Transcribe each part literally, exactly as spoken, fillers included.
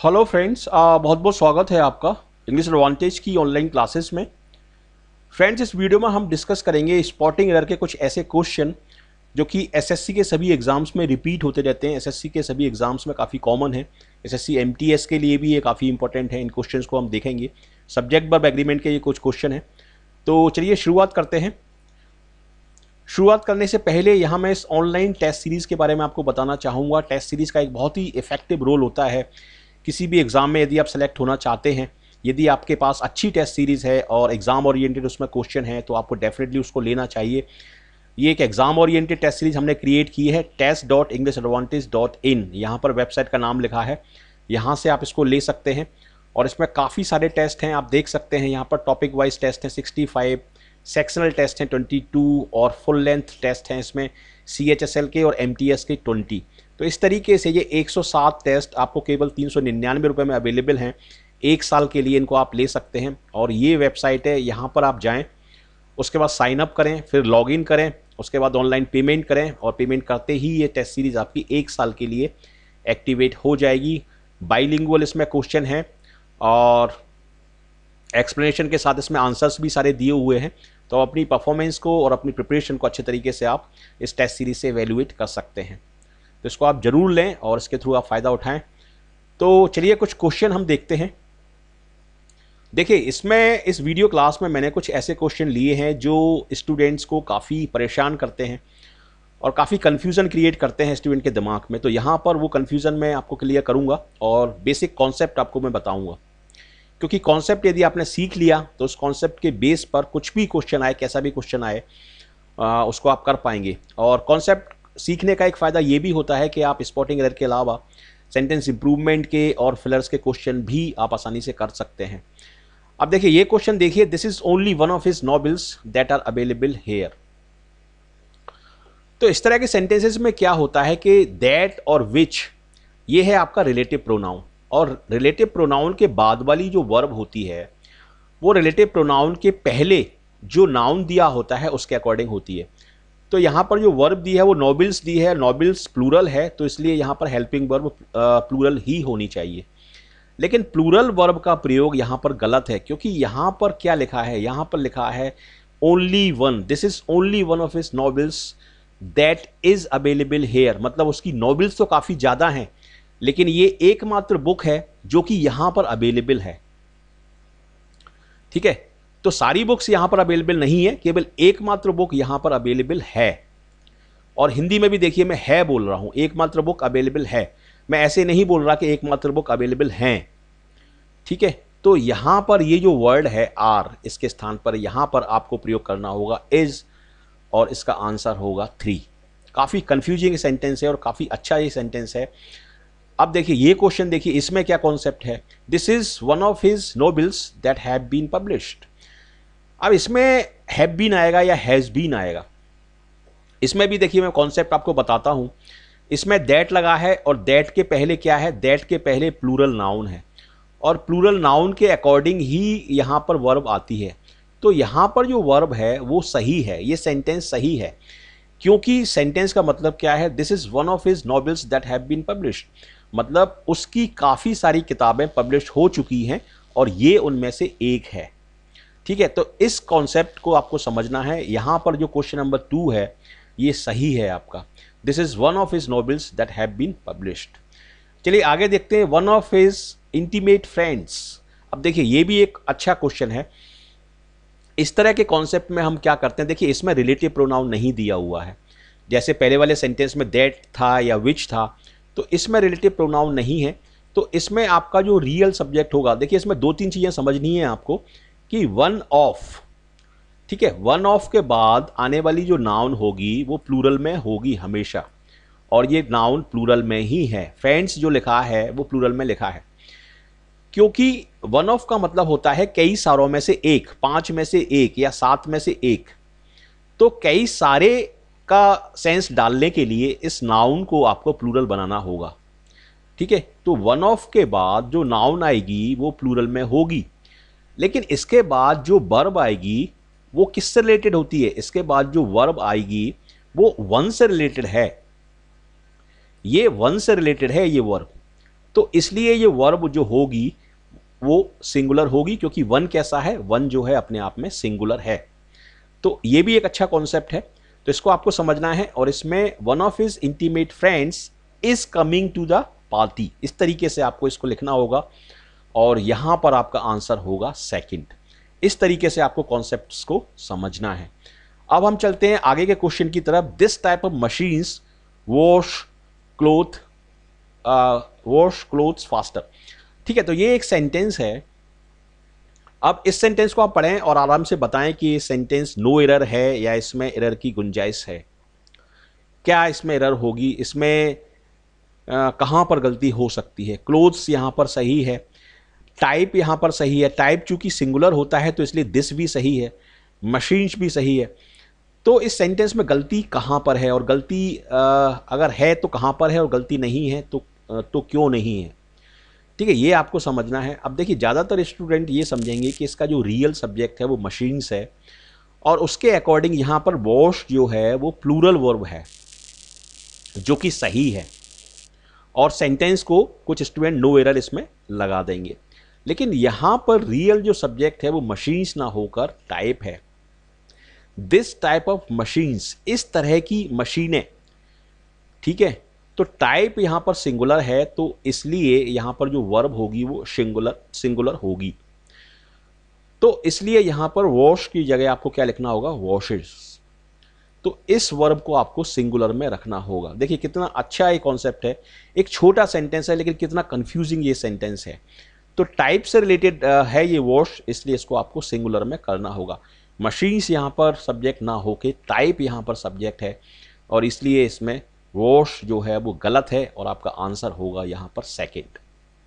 Hello friends, बहुत बहुत स्वागत है आपका इंग्लिश एडवांटेज की ऑनलाइन क्लासेस में। फ्रेंड्स, इस वीडियो में हम डिस्कस करेंगे स्पॉटिंग एरर के कुछ ऐसे क्वेश्चन जो कि एसएससी के सभी एग्जाम्स में रिपीट होते रहते हैं। एसएससी के सभी एग्जाम्स में काफ़ी कॉमन है। एसएससी एमटीएस के लिए भी ये काफ़ी इंपॉर्टेंट है। इन क्वेश्चंस को हम देखेंगे। सब्जेक्ट वर्ब एग्रीमेंट के ये कुछ क्वेश्चन हैं। तो चलिए शुरुआत करते हैं। शुरुआत करने से पहले यहाँ मैं इस ऑनलाइन टेस्ट सीरीज़ के बारे में आपको बताना चाहूँगा। टेस्ट सीरीज़ का एक बहुत ही इफेक्टिव रोल होता है किसी भी एग्ज़ाम में। यदि आप सेलेक्ट होना चाहते हैं, यदि आपके पास अच्छी टेस्ट सीरीज़ है और एग्ज़ाम ओरिएंटेड उसमें क्वेश्चन है, तो आपको डेफिनेटली उसको लेना चाहिए। ये एक एग्ज़ाम ओरिएंटेड टेस्ट सीरीज़ हमने क्रिएट की है, test dot English advantage dot in. यहाँ पर वेबसाइट का नाम लिखा है, यहाँ से आप इसको ले सकते हैं। और इसमें काफ़ी सारे टेस्ट हैं, आप देख सकते हैं। यहाँ पर टॉपिक वाइज टेस्ट हैं सिक्सटी फाइव, सेक्शनल टेस्ट हैं ट्वेंटी टू और फुल लेंथ टेस्ट हैं इसमें सी एच एस एल के और एम टी एस के ट्वेंटी। तो इस तरीके से ये एक सौ सात टेस्ट आपको केवल तीन सौ निन्यानवे रुपये में अवेलेबल हैं। एक साल के लिए इनको आप ले सकते हैं। और ये वेबसाइट है, यहाँ पर आप जाएं, उसके बाद साइन अप करें, फिर लॉगिन करें, उसके बाद ऑनलाइन पेमेंट करें और पेमेंट करते ही ये टेस्ट सीरीज़ आपकी एक साल के लिए एक्टिवेट हो जाएगी। बाइलिंगुअल इसमें क्वेश्चन है और एक्सप्लेनेशन के साथ इसमें आंसर्स भी सारे दिए हुए हैं। तो अपनी परफॉर्मेंस को और अपनी प्रिपरेशन को अच्छे तरीके से आप इस टेस्ट सीरीज़ से एवेल्युएट कर सकते हैं। तो इसको आप ज़रूर लें और इसके थ्रू आप फ़ायदा उठाएं। तो चलिए कुछ क्वेश्चन हम देखते हैं। देखिए, इसमें इस वीडियो क्लास में मैंने कुछ ऐसे क्वेश्चन लिए हैं जो स्टूडेंट्स को काफ़ी परेशान करते हैं और काफ़ी कन्फ्यूज़न क्रिएट करते हैं स्टूडेंट के दिमाग में। तो यहाँ पर वो कन्फ्यूज़न मैं आपको क्लियर करूँगा और बेसिक कॉन्सेप्ट आपको मैं बताऊँगा। क्योंकि कॉन्सेप्ट यदि आपने सीख लिया तो उस कॉन्सेप्ट के बेस पर कुछ भी क्वेश्चन आए, कैसा भी क्वेश्चन आए, आ, उसको आप कर पाएंगे। और कॉन्सेप्ट सीखने का एक फ़ायदा ये भी होता है कि आप स्पॉटिंग एरर के अलावा सेंटेंस इंप्रूवमेंट के और फिलर्स के क्वेश्चन भी आप आसानी से कर सकते हैं। अब देखिए ये क्वेश्चन देखिए, this is only one of his novels that are available here. तो इस तरह के सेंटेंसेस में क्या होता है कि दैट और विच ये है आपका रिलेटिव प्रोनाउन, और रिलेटिव प्रोनाउन के बाद वाली जो वर्ब होती है वो रिलेटिव प्रोनाउन के पहले जो नाउन दिया होता है उसके अकॉर्डिंग होती है। तो यहाँ पर जो वर्ब दी है वो नॉबिल्स दी है, नॉबिल्स प्लूरल है, तो इसलिए यहाँ पर हेल्पिंग वर्ब प्लूरल ही होनी चाहिए। लेकिन प्लूरल वर्ब का प्रयोग यहाँ पर गलत है, क्योंकि यहाँ पर क्या लिखा है, यहाँ पर लिखा है only one, this is only one of his novels that is available here. मतलब उसकी नॉबिल्स तो काफ़ी ज़्यादा हैं, लेकिन ये एकमात्र बुक है जो कि यहाँ पर अवेलेबल है। ठीक है, तो सारी बुक्स यहाँ पर अवेलेबल नहीं है, केवल एकमात्र बुक यहाँ पर अवेलेबल है। और हिंदी में भी देखिए मैं है बोल रहा हूँ, एकमात्र बुक अवेलेबल है। मैं ऐसे नहीं बोल रहा कि एकमात्र बुक अवेलेबल हैं। ठीक है, तो यहाँ पर ये जो वर्ड है आर, इसके स्थान पर यहाँ पर आपको प्रयोग करना होगा इज, और इसका आंसर होगा थ्री। काफ़ी कंफ्यूजिंग सेंटेंस है और काफ़ी अच्छा ये सेंटेंस है। अब देखिए ये क्वेश्चन देखिए, इसमें क्या कॉन्सेप्ट है, this is one of his novels that have been published. अब इसमें हैव बीन आएगा या हैज़ बीन आएगा, इसमें भी देखिए मैं कॉन्सेप्ट आपको बताता हूं। इसमें दैट लगा है और दैट के पहले क्या है, दैट के पहले प्लूरल नाउन है और प्लूरल नाउन के अकॉर्डिंग ही यहाँ पर वर्ब आती है। तो यहाँ पर जो वर्ब है वो सही है, ये सेंटेंस सही है, क्योंकि सेंटेंस का मतलब क्या है, this is one of his novels that have been published, मतलब उसकी काफ़ी सारी किताबें पब्लिश हो चुकी हैं और ये उनमें से एक है। ठीक है, तो इस कॉन्सेप्ट को आपको समझना है। यहाँ पर जो क्वेश्चन नंबर टू है ये सही है आपका, this is one of his novels that have been published. चलिए आगे देखते हैं, one of his intimate friends. अब देखिए ये भी एक अच्छा क्वेश्चन है। इस तरह के कॉन्सेप्ट में हम क्या करते हैं, देखिए इसमें रिलेटिव प्रोनाउन नहीं दिया हुआ है, जैसे पहले वाले सेंटेंस में दैट था या विच था, तो इसमें रिलेटिव प्रोनाउन नहीं है। तो इसमें आपका जो रियल सब्जेक्ट होगा, देखिए इसमें दो तीन चीज़ें समझनी है आपको कि वन ऑफ, ठीक है, वन ऑफ के बाद आने वाली जो नाउन होगी वो प्लूरल में होगी हमेशा, और ये नाउन प्लूरल में ही है। फ्रेंड्स जो लिखा है वो प्लूरल में लिखा है, क्योंकि वन ऑफ का मतलब होता है कई सारों में से एक, पांच में से एक या सात में से एक। तो कई सारे का सेंस डालने के लिए इस नाउन को आपको प्लूरल बनाना होगा। ठीक है, तो वन ऑफ के बाद जो नाउन आएगी वो प्लूरल में होगी, लेकिन इसके बाद जो वर्ब आएगी वो किससे रिलेटेड होती है, इसके बाद जो वर्ब आएगी वो वन से रिलेटेड है, ये वन से रिलेटेड है ये वर्ब। तो इसलिए ये वर्ब जो होगी वो सिंगुलर होगी, क्योंकि वन कैसा है, वन जो है अपने आप में सिंगुलर है। तो ये भी एक अच्छा कॉन्सेप्ट है, तो इसको आपको समझना है। और इसमें one of his intimate friends is coming to the party, इस तरीके से आपको इसको लिखना होगा और यहां पर आपका आंसर होगा सेकंड। इस तरीके से आपको कॉन्सेप्ट्स को समझना है। अब हम चलते हैं आगे के क्वेश्चन की तरफ। This type of machines wash cloth wash clothes faster. ठीक है, तो ये एक सेंटेंस है। अब इस सेंटेंस को आप पढ़ें और आराम से बताएं कि ये सेंटेंस नो एरर है या इसमें एरर की गुंजाइश है। क्या इसमें एरर होगी, इसमें आ, कहाँ पर गलती हो सकती है। क्लोथ्स यहाँ पर सही है, टाइप यहाँ पर सही है, टाइप चूंकि सिंगुलर होता है तो इसलिए दिस भी सही है, मशीन्स भी सही है। तो इस सेंटेंस में गलती कहाँ पर है, और गलती आ, अगर है तो कहाँ पर है, और गलती नहीं है तो आ, तो क्यों नहीं है। ठीक है, ये आपको समझना है। अब देखिए, ज़्यादातर स्टूडेंट ये समझेंगे कि इसका जो रियल सब्जेक्ट है वो मशीन्स है, और उसके अकॉर्डिंग यहाँ पर वॉश जो है वो प्लूरल वर्ब है, जो कि सही है, और सेंटेंस को कुछ स्टूडेंट नो एरर इसमें लगा देंगे। लेकिन यहाँ पर रियल जो सब्जेक्ट है वो मशीन्स ना होकर टाइप है। दिस टाइप ऑफ मशीन्स, इस तरह की मशीनें। ठीक है, तो टाइप यहाँ पर सिंगुलर है, तो इसलिए यहाँ पर जो वर्ब होगी वो सिंगुलर सिंगुलर होगी। तो इसलिए यहाँ पर वॉश की जगह आपको क्या लिखना होगा, वॉशेस। तो इस वर्ब को आपको सिंगुलर में रखना होगा। देखिए कितना अच्छा ये कॉन्सेप्ट है। एक छोटा सेंटेंस है लेकिन कितना कंफ्यूजिंग ये सेंटेंस है। तो टाइप से रिलेटेड है ये वॉश, इसलिए इसको आपको सिंगुलर में करना होगा। मशीन्स यहाँ पर सब्जेक्ट ना होके टाइप यहाँ पर सब्जेक्ट है, और इसलिए इसमें वॉश जो है वो गलत है, और आपका आंसर होगा यहाँ पर सेकंड।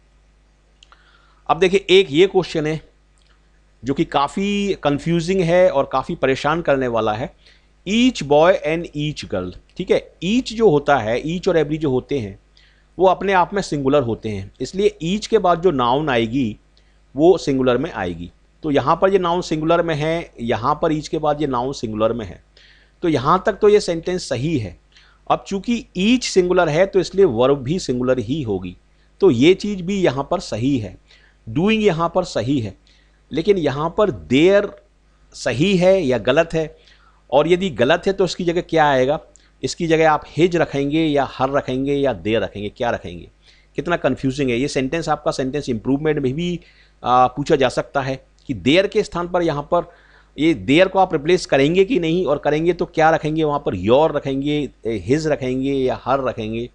अब देखिए, एक ये क्वेश्चन है जो कि काफ़ी कंफ्यूजिंग है और काफ़ी परेशान करने वाला है। Each boy and each girl. ठीक है, ईच जो होता है, ईच और एवरी जो होते हैं वो अपने आप में सिंगुलर होते हैं, इसलिए ईच के बाद जो नाउन आएगी वो सिंगुलर में आएगी। तो यहाँ पर ये नाउन सिंगुलर में है, यहाँ पर ईच के बाद ये नाउन सिंगुलर में है, तो यहाँ तक तो ये सेंटेंस सही है। अब चूंकि ईच सिंगुलर है तो इसलिए वर्ब भी सिंगुलर ही होगी, तो ये चीज़ भी यहाँ पर सही है। डूइंग यहाँ पर सही है, लेकिन यहाँ पर देयर सही है या गलत है, और यदि गलत है तो इसकी जगह क्या आएगा, इसकी जगह आप हिज रखेंगे या हर रखेंगे या देयर रखेंगे, क्या रखेंगे। कितना कन्फ्यूजिंग है ये सेंटेंस। आपका सेंटेंस इंप्रूवमेंट में भी आ, पूछा जा सकता है कि देयर के स्थान पर यहाँ पर ये देयर को आप रिप्लेस करेंगे कि नहीं, और करेंगे तो क्या रखेंगे वहाँ पर, योर रखेंगे, हिज रखेंगे या हर रखेंगे।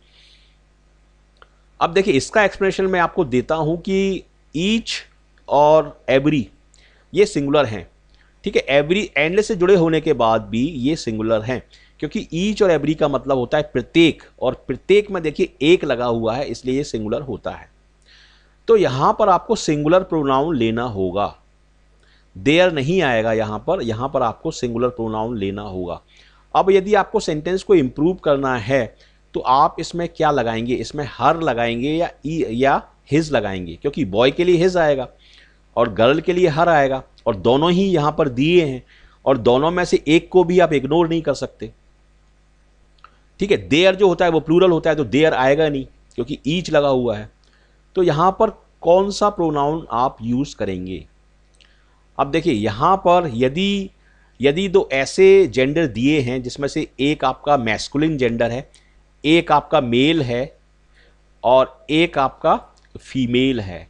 अब देखिए, इसका एक्सप्लेनेशन मैं आपको देता हूँ कि ईच और एवरी ये सिंगुलर हैं। ठीक है, एवरी एंडलेस से जुड़े होने के बाद भी ये सिंगुलर हैं, क्योंकि ईच और एवरी का मतलब होता है प्रत्येक, और प्रत्येक में देखिए एक लगा हुआ है, इसलिए ये सिंगुलर होता है। तो यहाँ पर आपको सिंगुलर प्रोनाउन लेना होगा, देयर नहीं आएगा यहाँ पर, यहाँ पर आपको सिंगुलर प्रोनाउन लेना होगा। अब यदि आपको सेंटेंस को इम्प्रूव करना है तो आप इसमें क्या लगाएंगे, इसमें हर लगाएंगे या ई या हिज लगाएंगे, क्योंकि बॉय के लिए हिज आएगा और गर्ल के लिए हर आएगा, और दोनों ही यहाँ पर दिए हैं, और दोनों में से एक को भी आप इग्नोर नहीं कर सकते। ठीक है, देयर जो होता है वो प्लूरल होता है, तो देयर आएगा नहीं क्योंकि ईच लगा हुआ है। तो यहाँ पर कौन सा प्रोनाउन आप यूज़ करेंगे। अब देखिए, यहाँ पर यदि यदि दो ऐसे जेंडर दिए हैं जिसमें से एक आपका मैस्कुलिन जेंडर है, एक आपका मेल है और एक आपका फीमेल है,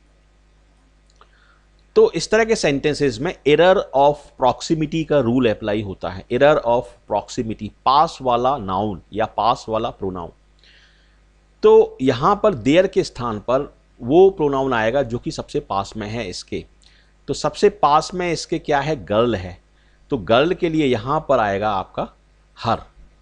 तो इस तरह के सेंटेंसेस में एरर ऑफ प्रॉक्सिमिटी का रूल अप्लाई होता है। एरर ऑफ प्रॉक्सिमिटी, पास वाला नाउन या पास वाला प्रोनाउन। तो यहाँ पर देयर के स्थान पर वो प्रोनाउन आएगा जो कि सबसे पास में है इसके। तो सबसे पास में इसके क्या है, गर्ल है, तो गर्ल के लिए यहाँ पर आएगा आपका हर।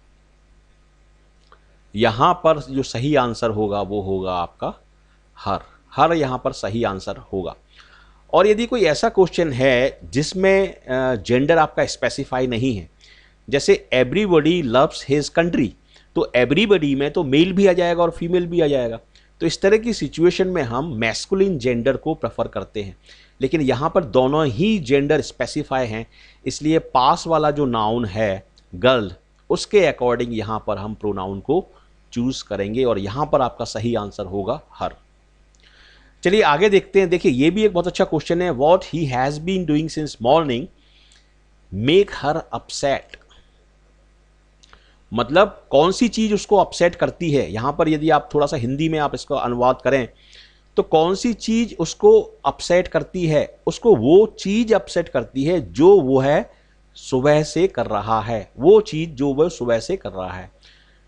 यहाँ पर जो सही आंसर होगा वो होगा आपका हर। हर यहाँ पर सही आंसर होगा। और यदि कोई ऐसा क्वेश्चन है जिसमें जेंडर आपका स्पेसिफाई नहीं है, जैसे एवरीबॉडी लव्स हिज कंट्री, तो एवरीबॉडी में तो मेल भी आ जाएगा और फीमेल भी आ जाएगा। तो इस तरह की सिचुएशन में हम मैस्कुलिन जेंडर को प्रेफर करते हैं, लेकिन यहाँ पर दोनों ही जेंडर स्पेसिफाई हैं, इसलिए पास वाला जो नाउन है गर्ल, उसके अकॉर्डिंग यहाँ पर हम प्रोनाउन को चूज करेंगे, और यहाँ पर आपका सही आंसर होगा हर। चलिए आगे देखते हैं। देखिए ये भी एक बहुत अच्छा क्वेश्चन है। What he has been doing since morning make her upset. मतलब कौन सी चीज उसको अपसेट करती है। यहां पर यदि आप थोड़ा सा हिंदी में आप इसका अनुवाद करें तो कौन सी चीज उसको अपसेट करती है, उसको वो चीज अपसेट करती है जो वो है सुबह से कर रहा है, वो चीज जो वह सुबह से कर रहा है।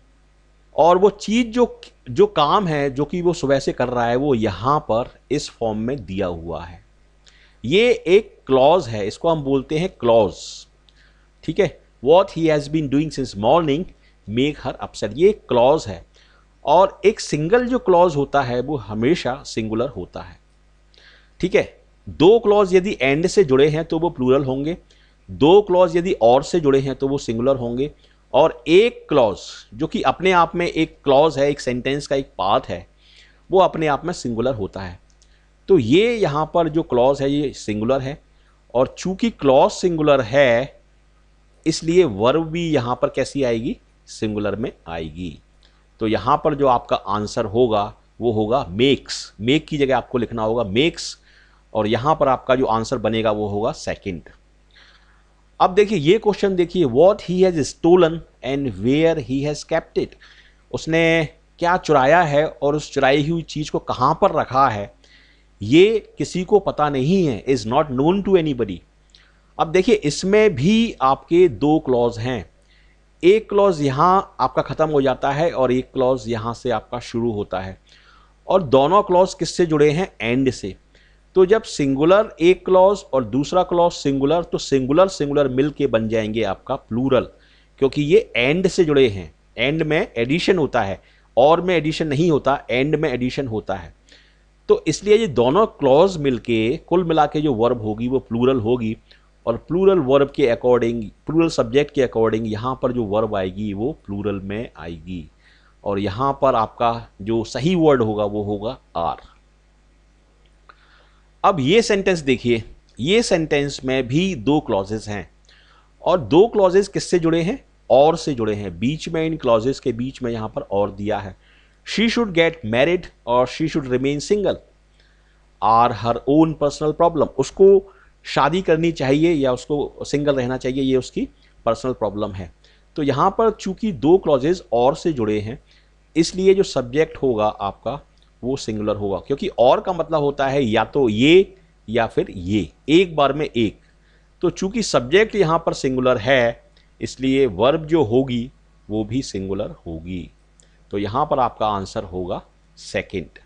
और वो चीज जो जो काम है जो कि वो सुबह से कर रहा है वो यहां पर इस फॉर्म में दिया हुआ है। ये एक क्लॉज है, इसको हम बोलते हैं क्लॉज। ठीक है, what he has been doing since morning make her upset, ये एक क्लॉज है। और एक सिंगल जो क्लॉज होता है वो हमेशा सिंगुलर होता है। ठीक है, दो क्लॉज यदि एंड से जुड़े हैं तो वो प्लूरल होंगे, दो क्लॉज यदि और से जुड़े हैं तो वो सिंगुलर होंगे, और एक क्लॉज जो कि अपने आप में एक क्लॉज है, एक सेंटेंस का एक पार्ट है, वो अपने आप में सिंगुलर होता है। तो ये यहाँ पर जो क्लॉज है ये सिंगुलर है, और चूंकि क्लॉज सिंगुलर है इसलिए वर्ब भी यहाँ पर कैसी आएगी, सिंगुलर में आएगी। तो यहाँ पर जो आपका आंसर होगा वो होगा मेक्स। मेक की जगह आपको लिखना होगा मेक्स, और यहाँ पर आपका जो आंसर बनेगा वो होगा सेकंड। अब देखिए ये क्वेश्चन देखिए, what he has stolen and where he has kept it. उसने क्या चुराया है और उस चुराई हुई चीज को कहाँ पर रखा है ये किसी को पता नहीं है, is not known to anybody. अब देखिए इसमें भी आपके दो क्लॉज हैं, एक क्लॉज यहां आपका खत्म हो जाता है और एक क्लॉज यहां से आपका शुरू होता है, और दोनों क्लॉज किससे जुड़े हैं, एंड से। तो जब सिंगुलर एक क्लॉज और दूसरा क्लॉज सिंगुलर, तो सिंगुलर सिंगुलर मिल के बन जाएंगे आपका प्लूरल, क्योंकि ये एंड से जुड़े हैं। एंड में एडिशन होता है, और में एडिशन नहीं होता, एंड में एडिशन होता है। तो इसलिए ये दोनों क्लॉज मिलके कुल मिला के जो वर्ब होगी वो प्लूरल होगी, और प्लूरल वर्ब के अकॉर्डिंग, प्लूरल सब्जेक्ट के अकॉर्डिंग यहाँ पर जो वर्ब आएगी वो प्लूरल में आएगी, और यहाँ पर आपका जो सही वर्ड होगा वो होगा आर। अब ये सेंटेंस देखिए, ये सेंटेंस में भी दो क्लॉजेस हैं, और दो क्लॉजेस किससे जुड़े हैं, और से जुड़े हैं। बीच में इन क्लॉजेस के बीच में यहाँ पर और दिया है, शी शुड गेट मैरिड और she should remain single or her own personal problem. उसको शादी करनी चाहिए या उसको सिंगल रहना चाहिए, ये उसकी पर्सनल प्रॉब्लम है। तो यहाँ पर चूंकि दो क्लॉजेज और से जुड़े हैं इसलिए जो सब्जेक्ट होगा आपका वो सिंगुलर होगा, क्योंकि और का मतलब होता है या तो ये या फिर ये, एक बार में एक। तो चूंकि सब्जेक्ट यहाँ पर सिंगुलर है इसलिए वर्ब जो होगी वो भी सिंगुलर होगी। तो यहाँ पर आपका आंसर होगा सेकंड।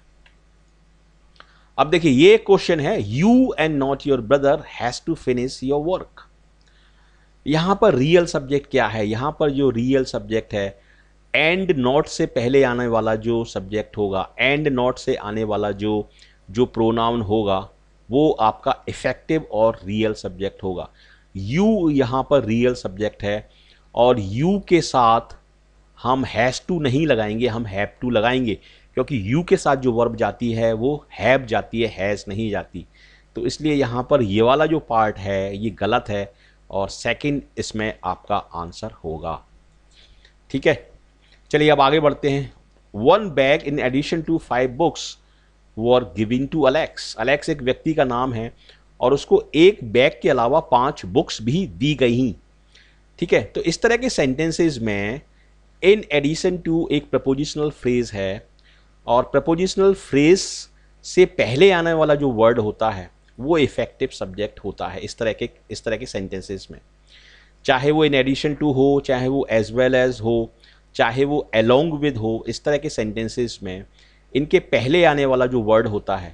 अब देखिए ये क्वेश्चन है, you and not your brother has to finish your work. यहां पर रियल सब्जेक्ट क्या है, यहां पर जो रियल सब्जेक्ट है एंड नॉट से पहले आने वाला जो सब्जेक्ट होगा, एंड नॉट से आने वाला जो जो प्रोनाउन होगा वो आपका इफेक्टिव और रियल सब्जेक्ट होगा। यू यहां पर रियल सब्जेक्ट है, और यू के साथ हम हैज टू नहीं लगाएंगे, हम हैव टू लगाएंगे, क्योंकि यू के साथ जो वर्ब जाती है वो हैव जाती है, हैज़ नहीं जाती। तो इसलिए यहाँ पर ये वाला जो पार्ट है ये गलत है, और सेकंड इसमें आपका आंसर होगा। ठीक है, चलिए अब आगे बढ़ते हैं। One bag in addition to five books were giving to Alex. Alex एक व्यक्ति का नाम है और उसको एक बैग के अलावा पांच बुक्स भी दी गई। ठीक है, तो इस तरह के सेंटेंसेस में इन एडिशन टू एक प्रपोजिशनल फ्रेज है, और प्रपोजिशनल फ्रेज से पहले आने वाला जो वर्ड होता है वो इफेक्टिव सब्जेक्ट होता है इस तरह के इस तरह के सेंटेंसेस में। चाहे वो इन एडिशन टू हो, चाहे वो एज वेल एज हो, चाहे वो अलोंग विद हो, इस तरह के सेंटेंसेस में इनके पहले आने वाला जो वर्ड होता है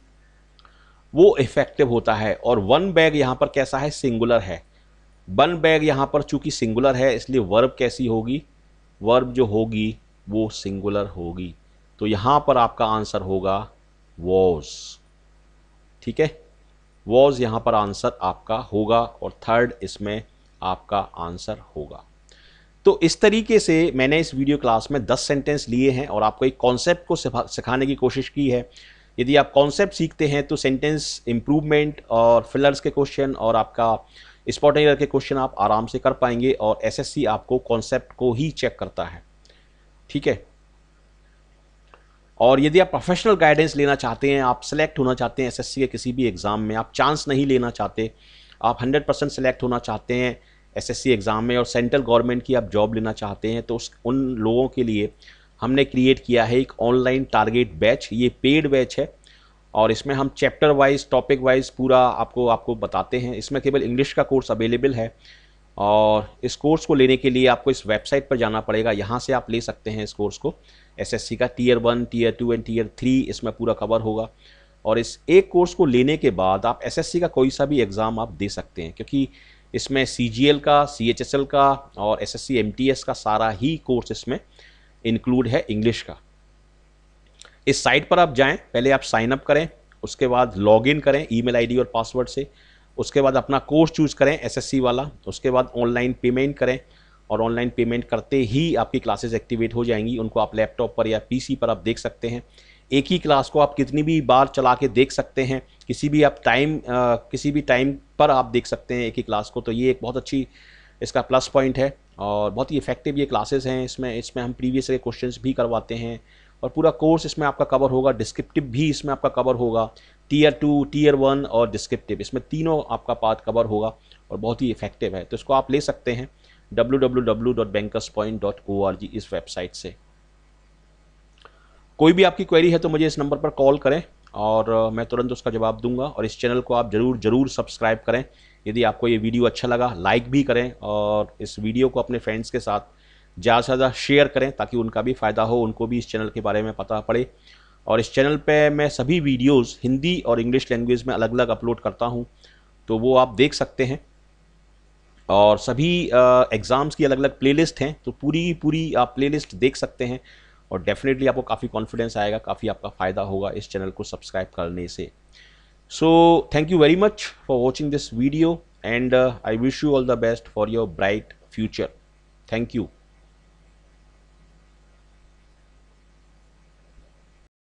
वो इफेक्टिव होता है। और वन बैग यहाँ पर कैसा है, सिंगुलर है। वन बैग यहाँ पर चूंकि सिंगुलर है इसलिए वर्ब कैसी होगी, वर्ब जो होगी वो सिंगुलर होगी। तो यहाँ पर आपका आंसर होगा वॉज। ठीक है, वॉज यहाँ पर आंसर आपका होगा, और थर्ड इसमें आपका आंसर होगा। तो इस तरीके से मैंने इस वीडियो क्लास में दस सेंटेंस लिए हैं और आपको एक कॉन्सेप्ट को सिखाने की कोशिश की है। यदि आप कॉन्सेप्ट सीखते हैं तो सेंटेंस इम्प्रूवमेंट और फिलर्स के क्वेश्चन और आपका स्पॉट एरर के क्वेश्चन आप आराम से कर पाएंगे, और एसएससी आपको कॉन्सेप्ट को ही चेक करता है। ठीक है, और यदि आप प्रोफेशनल गाइडेंस लेना चाहते हैं, आप सेलेक्ट होना चाहते हैं एसएससी के किसी भी एग्ज़ाम में, आप चांस नहीं लेना चाहते, आप हंड्रेड परसेंट सेलेक्ट होना चाहते हैं एसएससी एग्ज़ाम में और सेंट्रल गवर्नमेंट की आप जॉब लेना चाहते हैं, तो उस उन लोगों के लिए हमने क्रिएट किया है एक ऑनलाइन टारगेट बैच। ये पेड बैच है और इसमें हम चैप्टर वाइज, टॉपिक वाइज पूरा आपको आपको बताते हैं। इसमें केवल इंग्लिश का कोर्स अवेलेबल है और इस कोर्स को लेने के लिए आपको इस वेबसाइट पर जाना पड़ेगा। यहाँ से आप ले सकते हैं इस कोर्स को। एसएससी का tier one, tier two and tier three इसमें पूरा कवर होगा। और इस एक कोर्स को लेने के बाद आप एसएससी का कोई सा भी एग्ज़ाम आप दे सकते हैं, क्योंकि इसमें सीजीएल का, सीएचएसएल का और एसएससी एमटीएस का सारा ही कोर्स इसमें इंक्लूड है इंग्लिश का। इस साइट पर आप जाएं, पहले आप साइन अप करें, उसके बाद लॉगिन करें ईमेल आईडी और पासवर्ड से, उसके बाद अपना कोर्स चूज़ करें एसएससी वाला, उसके बाद ऑनलाइन पेमेंट करें और ऑनलाइन पेमेंट करते ही आपकी क्लासेस एक्टिवेट हो जाएंगी। उनको आप लैपटॉप पर या पीसी पर आप देख सकते हैं। एक ही क्लास को आप कितनी भी बार चला के देख सकते हैं, किसी भी आप टाइम किसी भी टाइम पर आप देख सकते हैं एक ही क्लास को। तो ये एक बहुत अच्छी इसका प्लस पॉइंट है और बहुत ही इफेक्टिव ये क्लासेस हैं। इसमें इसमें हम प्रीवियस के क्वेश्चंस भी करवाते हैं और पूरा कोर्स इसमें आपका कवर होगा। डिस्क्रिप्टिव भी इसमें आपका कवर होगा, टीयर टू, टीयर वन और डिस्क्रिप्टिव, इसमें तीनों आपका पार्ट कवर होगा और बहुत ही इफेक्टिव है। तो इसको आप ले सकते हैं W W W dot bankers point dot O R G इस वेबसाइट से। कोई भी आपकी क्वेरी है तो मुझे इस नंबर पर कॉल करें और मैं तुरंत उसका जवाब दूंगा। और इस चैनल को आप ज़रूर ज़रूर सब्सक्राइब करें। यदि आपको ये वीडियो अच्छा लगा लाइक भी करें और इस वीडियो को अपने फ्रेंड्स के साथ ज़्यादा से ज़्यादा शेयर करें ताकि उनका भी फ़ायदा हो, उनको भी इस चैनल के बारे में पता पड़े। और इस चैनल पे मैं सभी वीडियोस हिंदी और इंग्लिश लैंग्वेज में अलग अलग अपलोड करता हूँ, तो वो आप देख सकते हैं। और सभी एग्ज़ाम्स की अलग अलग प्लेलिस्ट हैं, तो पूरी पूरी आप प्लेलिस्ट देख सकते हैं और डेफिनेटली आपको काफ़ी कॉन्फिडेंस आएगा, काफ़ी आपका फ़ायदा होगा इस चैनल को सब्सक्राइब करने से। So thank you very much for watching this video and I wish you all the best for your bright future. Thank you.